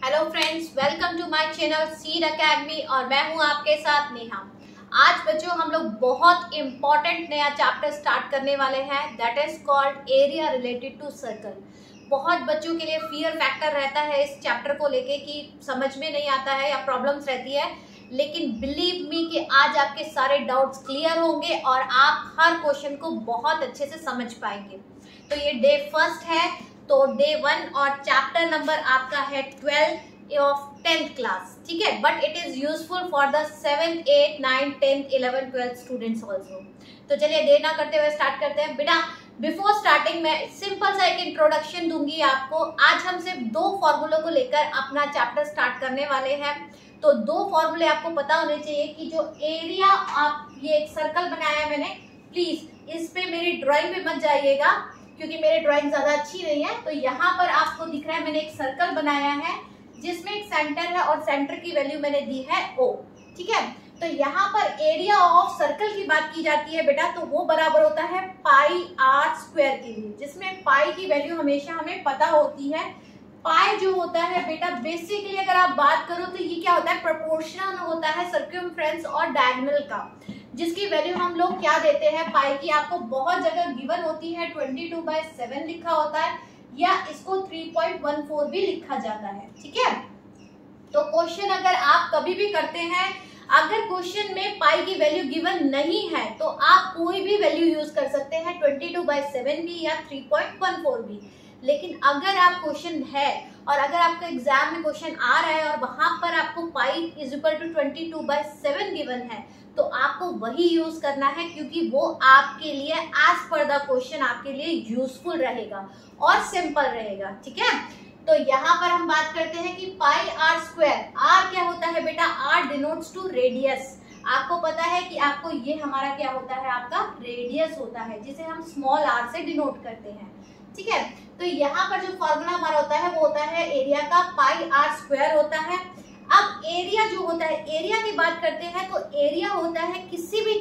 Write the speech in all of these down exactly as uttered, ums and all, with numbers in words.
Hello friends, welcome to my channel Seed Academy और मैं हूं आपके साथ नेहा। आज बच्चों हम लोग बहुत इंपॉर्टेंट नया चैप्टर स्टार्ट करने वाले हैं, that is called area related to circle. बहुत बच्चों के लिए फियर फैक्टर रहता है इस चैप्टर को लेके कि समझ में नहीं आता है या प्रॉब्लम्स रहती है, लेकिन बिलीव मी कि आज आपके सारे डाउट्स क्लियर होंगे और आप हर क्वेश्चन को बहुत अच्छे से समझ पाएंगे। तो ये डे फर्स्ट है, तो डे वन और चैप्टर नंबर आपका है ट्वेल्व ऑफ टेंथ क्लास, ठीक है। But it is useful for the seventh, eight, nine, tenth, eleven, twelfth students also. तो चलिए देर ना करते हुए स्टार्ट करते हैं। बेटा बिफोर स्टार्टिंग मैं सिंपल सा एक इंट्रोडक्शन दूंगी आपको। आज हम सिर्फ दो फॉर्मूलों को लेकर अपना चैप्टर स्टार्ट करने वाले हैं। तो दो फॉर्मूले आपको पता होने चाहिए कि जो एरिया, आप ये एक सर्कल बनाया है मैंने, प्लीज इस पे मेरी ड्राइंग पे मत जाइएगा क्योंकि मेरी ड्राइंग ज्यादा अच्छी नहीं है। तो यहाँ पर आपको दिख रहा है मैंने एक सर्कल बनाया है जिसमें एक सेंटर है और सेंटर की वैल्यू मैंने दी है ओ, ठीक है। तो यहाँ पर एरिया ऑफ सर्कल की बात की जाती है बेटा, तो वो बराबर होता है पाई आर स्क्वायर के लिए, जिसमें पाई की वैल्यू हमेशा हमें पता होती है। पाई जो होता है बेटा बेसिकली अगर आप बात करो तो ये क्या होता है, प्रोपोर्शनल होता है सर्कमफ्रेंस और डायगोनल का, जिसकी वैल्यू हम लोग क्या देते हैं पाई की, आपको बहुत जगह गिवन होती है ट्वेंटी टू बाय सेवन लिखा होता है या इसको थ्री पॉइंट वन फोर भी लिखा जाता है, ठीक है। तो क्वेश्चन अगर आप कभी भी करते हैं, अगर क्वेश्चन में पाई की वैल्यू गिवन नहीं है तो आप कोई भी वैल्यू यूज कर सकते हैं, ट्वेंटी टू बाय सेवन भी या थ्री पॉइंट वन फोर भी। लेकिन अगर आप क्वेश्चन है और अगर आपका एग्जाम में क्वेश्चन आ रहा है और वहां पर आपको pi is equal to twenty two by seven given है तो आपको वही यूज करना है, क्योंकि वो आपके लिए एज पर द क्वेश्चन आपके लिए यूजफुल रहेगा और सिंपल रहेगा, ठीक है। तो यहाँ पर हम बात करते हैं कि पाई आर स्क्वायर, आर क्या होता है बेटा, आर डिनोट्स टू रेडियस। आपको पता है कि आपको ये हमारा क्या होता है, आपका रेडियस होता है, जिसे हम स्मॉल आर से डिनोट करते हैं, ठीक है। तो यहाँ पर जो फॉर्मूला हमारा होता है वो होता है एरिया का, पाई आर स्क्वायर होता है। अब एरिया जो होता है, एरिया की बात करते हैं तो एरिया होता है किसी भी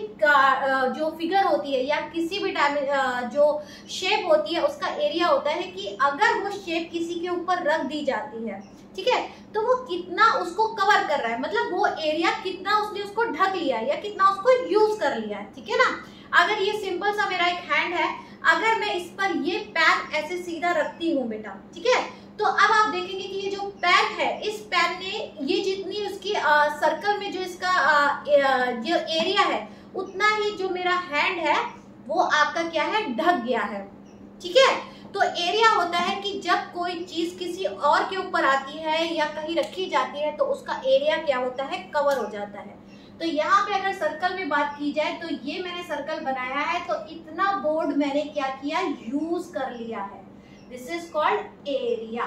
जो फिगर होती है या किसी भी जो शेप होती है उसका एरिया होता है कि अगर वो शेप किसी के ऊपर रख दी जाती है, ठीक है, तो वो कितना उसको कवर कर रहा है, मतलब वो एरिया कितना उसने उसको ढक लिया है या कितना उसको यूज कर लिया है, ठीक है ना। अगर ये सिंपल सा मेरा एक हैंड है, अगर मैं इस पर ये पैन ऐसे सीधा रखती हूँ बेटा, ठीक है, तो अब आप देखेंगे कि ये जो पैन है, इस पैन ने ये जितनी उसकी आ, सर्कल में जो इसका आ, जो एरिया है उतना ही जो मेरा हैंड है वो आपका क्या है, ढक गया है, ठीक है। तो एरिया होता है कि जब कोई चीज किसी और के ऊपर आती है या कहीं रखी जाती है तो उसका एरिया क्या होता है, कवर हो जाता है। तो यहाँ पे अगर सर्कल में बात की जाए तो ये मैंने सर्कल बनाया है, तो इतना बोर्ड मैंने क्या किया, यूज कर लिया है, this is called area,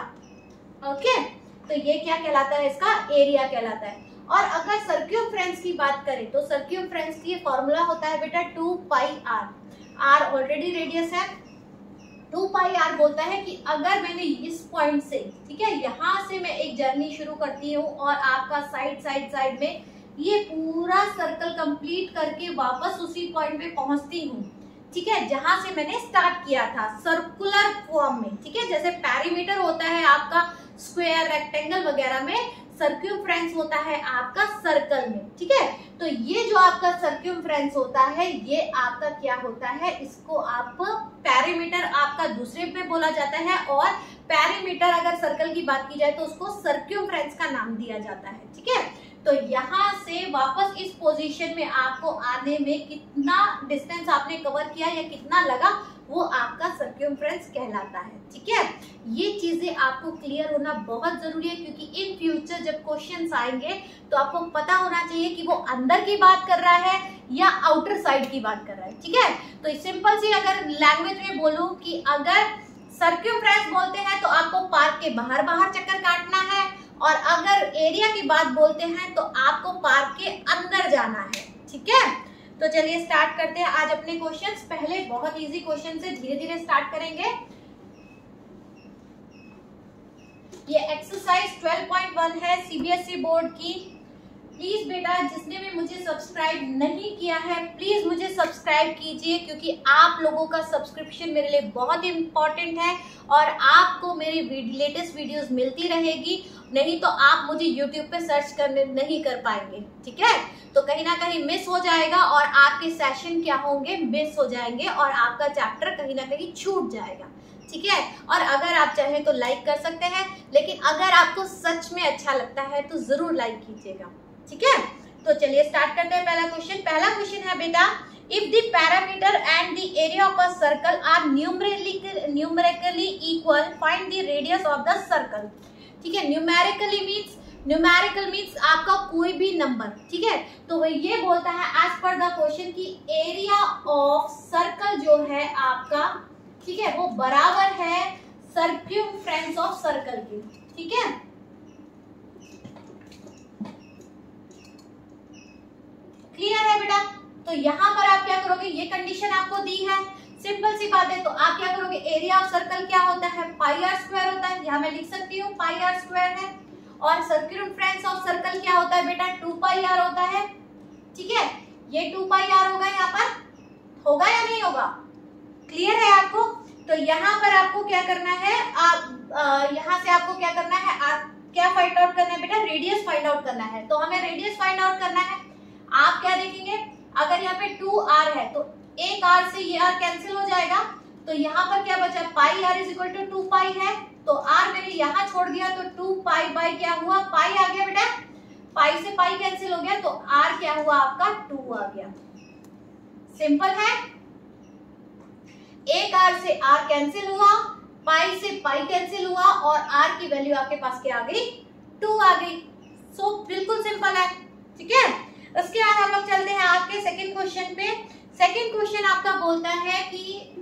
okay. तो ये क्या कहलाता है, इसका एरिया कहलाता है। और अगर सर्क्यूमफ्रेंस की बात करें तो सर्क्यूमफ्रेंस की फॉर्मूला होता है बेटा two pi r, r already radius है, टू पाई आर बोलता है कि अगर मैंने इस पॉइंट से, ठीक है, यहाँ से मैं एक जर्नी शुरू करती हूँ और आपका साइड साइड साइड में ये पूरा सर्कल कंप्लीट करके वापस उसी पॉइंट पे पहुंचती हूँ, ठीक है, जहां से मैंने स्टार्ट किया था सर्कुलर फॉर्म में, ठीक है। जैसे पेरीमीटर होता है आपका स्क्वायर, रेक्टेंगल वगैरह में, सर्क्यूमफ्रेंस होता है आपका सर्कल में, ठीक है। तो ये जो आपका सर्क्यूमफ्रेंस होता है ये आपका क्या होता है, इसको आप पेरीमीटर आपका दूसरे पे बोला जाता है, और पेरीमीटर अगर सर्कल की बात की जाए तो उसको सर्क्यूमफ्रेंस का नाम दिया जाता है, ठीक है। तो यहाँ से वापस इस पोजीशन में आपको आने में कितना डिस्टेंस आपने कवर किया या कितना लगा, वो आपका सर्क्यूमफ्रेंस कहलाता है, ठीक है। ये चीजें आपको क्लियर होना बहुत जरूरी है, क्योंकि इन फ्यूचर जब क्वेश्चंस आएंगे तो आपको पता होना चाहिए कि वो अंदर की बात कर रहा है या आउटर साइड की बात कर रहा है, ठीक है। तो सिंपल सी अगर लैंग्वेज में बोलूं कि अगर सर्क्यूमफ्रेंस बोलते हैं तो आपको पार्क के बाहर बाहर चक्कर काटना है, और अगर एरिया की बात बोलते हैं तो आपको पार्क के अंदर जाना है, ठीक है। तो चलिए स्टार्ट करते हैं आज अपने क्वेश्चंस। पहले बहुत इजी क्वेश्चन से धीरे धीरे स्टार्ट करेंगे। ये एक्सरसाइज ट्वेल्व पॉइंट वन है सीबीएसई बोर्ड की, प्लीज बेटा जिसने भी मुझे सब्सक्राइब नहीं किया है प्लीज मुझे सब्सक्राइब कीजिए, क्योंकि आप लोगों का सब्सक्रिप्शन मेरे लिए बहुत इंपॉर्टेंट है और आपको मेरी लेटेस्ट वीडियोस मिलती रहेगी, नहीं तो आप मुझे यूट्यूब पे सर्च करने नहीं कर पाएंगे। ठीक है, तो कहीं ना कहीं मिस हो जाएगा और आपके सेशन क्या होंगे, मिस हो जाएंगे और आपका चैप्टर कहीं ना कहीं छूट जाएगा। ठीक है, और अगर आप चाहें तो लाइक कर सकते हैं, लेकिन अगर आपको सच में अच्छा लगता है तो जरूर लाइक कीजिएगा। ठीक है, तो चलिए स्टार्ट करते हैं पहला क्वेश्चन। पहला क्वेश्चन है बेटा, if the parameter and the area of a circle are numerically numerically equal find the radius of the circle. ठीक है, न्यूमेरिकली मींस न्यूमेरिकल मींस आपका कोई भी नंबर। ठीक है, तो वो ये बोलता है एज पर द क्वेश्चन की एरिया ऑफ सर्कल जो है आपका, ठीक है, वो बराबर है सर्क्यूमफ्रेंस ऑफ सर्कल की। ठीक है, क्लियर है बेटा? तो यहां पर आप क्या करोगे, ये कंडीशन आपको दी है, सिंपल सी बात है, तो आप क्या करोगे, एरिया ऑफ सर्कल क्या होता है, पाई आर स्क्वायर होता है, यहां मैं लिख सकती हूँ पाई आर स्क्वायर है, और सर्क्यूमफ्रेंस ऑफ सर्कल क्या होता है बेटा, टू पाई आर होता है। ठीक है, ये टू पाई आर होगा, यहाँ पर होगा या नहीं होगा, क्लियर है आपको? तो यहाँ पर आपको क्या करना है, आप यहाँ से आपको क्या करना है, आप क्या फाइंड आउट करना है बेटा, रेडियस फाइंड आउट करना है। तो हमें रेडियस फाइंड आउट करना है। आप क्या देखेंगे, अगर यहाँ पे टू आर है तो एक आर से ये आर कैंसिल हो जाएगा, तो यहाँ पर क्या बचा, pi r is equal to two pi है, तो आर मैंने यहाँ छोड़ दिया तो टू पाई बाई क्या हुआ, पाई आ गया बेटा, पाई से पाई कैंसिल हो गया, तो आर क्या हुआ आपका, टू आ गया। सिंपल है, एक आर से आर कैंसिल हुआ, पाई से पाई कैंसिल हुआ और आर की वैल्यू आपके पास क्या आ गई, टू आ गई। सो so, बिल्कुल सिंपल है। ठीक है, उसके बाद हम लोग चलते हैं आपके सेकंड क्वेश्चन पे। सेकंड क्वेश्चन आपका बोलता है कि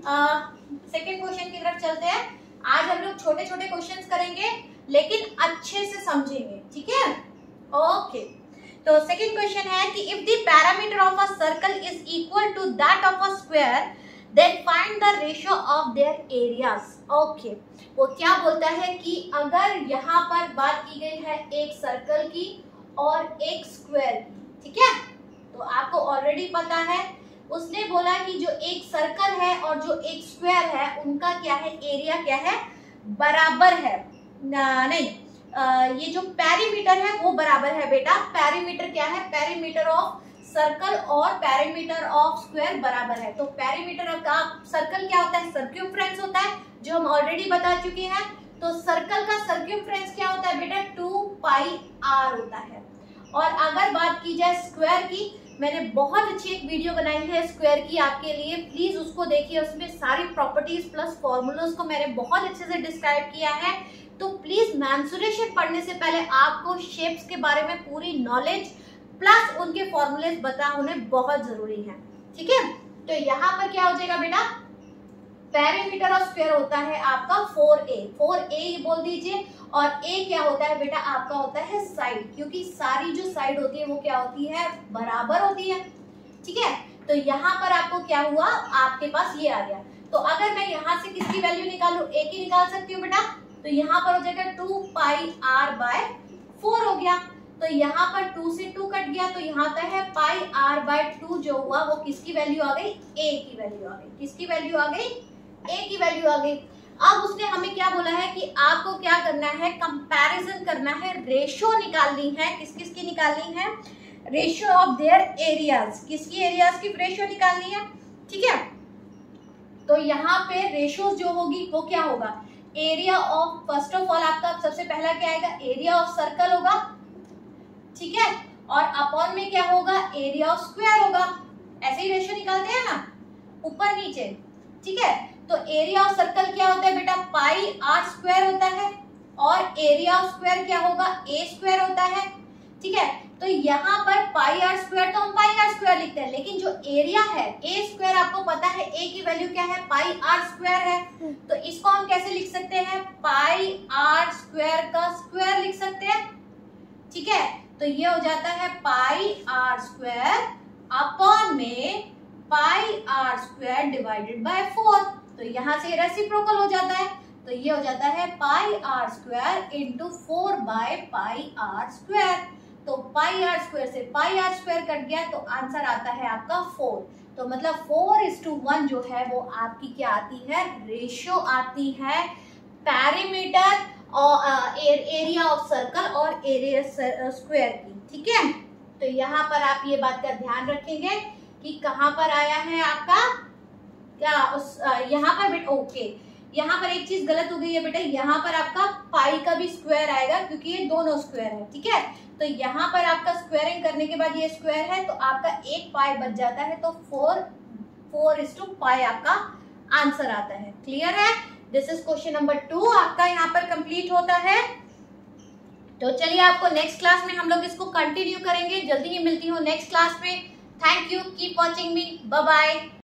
सेकंड क्वेश्चन की तरफ चलते हैं। आज हम लोग छोटे छोटे क्वेश्चंस करेंगे लेकिन अच्छे से समझेंगे। ठीक है, ओके। तो सेकंड क्वेश्चन है कि if the parameter of a circle is equal to that of a square then find the ratio of their areas. Okay, वो क्या बोलता है कि अगर यहाँ पर बात की गई है एक सर्कल की और एक स्क्वायर की, ठीक है, तो आपको ऑलरेडी पता है, उसने बोला कि जो एक सर्कल है और जो एक स्क्वायर है उनका क्या है, एरिया क्या है, बराबर है ना, नहीं आ, ये जो पेरीमीटर है वो बराबर है बेटा। पेरीमीटर क्या है, पेरीमीटर ऑफ सर्कल और पेरीमीटर ऑफ स्क्वायर बराबर है। तो पेरीमीटर का सर्कल क्या होता है, सर्क्यूमफ्रेंस होता है, जो हम ऑलरेडी बता चुके हैं। तो सर्कल का सर्क्यूमफ्रेंस क्या होता है बेटा, टू पाई आर होता है। और अगर बात की जाए स्क्वायर की, मैंने बहुत अच्छी एक वीडियो बनाई है स्क्वायर की आपके लिए, प्लीज उसको देखिए, उसमें सारी प्रॉपर्टीज प्लस फॉर्मूलाज को मैंने बहुत अच्छे से डिस्क्राइब किया है। तो प्लीज मेंसुरेशन पढ़ने से पहले आपको शेप्स के बारे में पूरी नॉलेज प्लस उनके फॉर्मूलेज बता होने बहुत जरूरी है। ठीक है, तो यहाँ पर क्या हो जाएगा बेटा, पेरीमीटर ऑफ स्क्वायर होता है आपका फोर ए, फोर ए बोल दीजिए, और ए क्या होता है बेटा, आपका होता है साइड, क्योंकि सारी जो साइड होती है वो क्या होती है, बराबर होती है। ठीक है, तो यहाँ पर आपको क्या हुआ, आपके पास ये आ गया। तो अगर मैं यहाँ से किसकी वैल्यू निकालू, ए की निकाल सकती हूँ बेटा, तो यहाँ पर हो जाएगा two pi r by four हो गया। तो यहाँ पर टू से टू कट गया, तो यहाँ आता है पाई आर बाय टू जो हुआ वो किसकी वैल्यू आ गई, ए की वैल्यू आ गई। किसकी वैल्यू आ गई, ए की वैल्यू आ गई। अब उसने हमें क्या बोला है कि आपको क्या करना है, कंपैरिजन करना है, रेशो निकालनी है। किस किस की निकालनी है, रेशो ऑफ देयर एरियाज, किसकी एरियाज की रेशो निकालनी है। ठीक है, तो यहाँ पे रेशो जो होगी वो क्या होगा, area of, first of all आपका सबसे पहला क्या आएगा, एरिया ऑफ सर्कल होगा। ठीक है, और अपॉन में क्या होगा, एरिया ऑफ स्क्वायर होगा। ऐसे ही रेशो निकालते हैं ना, ऊपर नीचे। ठीक है, तो एरिया ऑफ सर्कल क्या होता है बेटा, पाई आर स्क्वायर होता है, और एरिया ऑफ स्क्वायर क्या होगा, ए स्क्वायर होता है। ठीक है, तो यहाँ पर पाई आर स्क्वायर तो हम पाई आर स्क्वायर लिखते हैं, लेकिन जो एरिया है ए स्क्वायर, आपको पता है ए की वैल्यू क्या है, पाई आर स्क्वायर है। तो इसको हम कैसे लिख सकते हैं, पाई आर स्क्वायर का स्क्वायर लिख सकते हैं। ठीक है, तो ये हो जाता है पाई आर स्क्वायर अपॉन में pi r square divided by four. तो यहाँ से रेसिप्रोकल हो जाता है, तो ये हो जाता है pi r square into four by pi r square. तो पाई आर स्क्वायर से पाई आर स्क्वायर कट गया तो आंसर आता है आपका फोर। तो मतलब फोर इज टू वन जो है वो आपकी क्या आती है, रेशियो आती है पैरीमीटर और एरिया ऑफ सर्कल और एरिया स्क्वायर की, ठीक है। तो यहाँ पर आप ये बात का ध्यान रखेंगे कि कहाँ पर आया है आपका क्या उस यहाँ पर बेटा, ओके यहाँ पर एक चीज गलत हो गई है बेटा, यहाँ पर आपका पाई का भी स्क्वायर आएगा क्योंकि ये दोनों स्क्वायर है, ठीक है। तो यहाँ पर आपका स्क्वायरिंग करने के बाद ये स्क्वायर है तो आपका एक पाई बच जाता है, तो four four is to pi आपका आंसर आता है। क्लियर है? This is question number two आपका यहाँ पर कंप्लीट होता है। तो चलिए आपको नेक्स्ट क्लास में हम लोग इसको कंटिन्यू करेंगे, जल्दी ही मिलती हूँ नेक्स्ट क्लास में। Thank you, keep watching me, bye bye.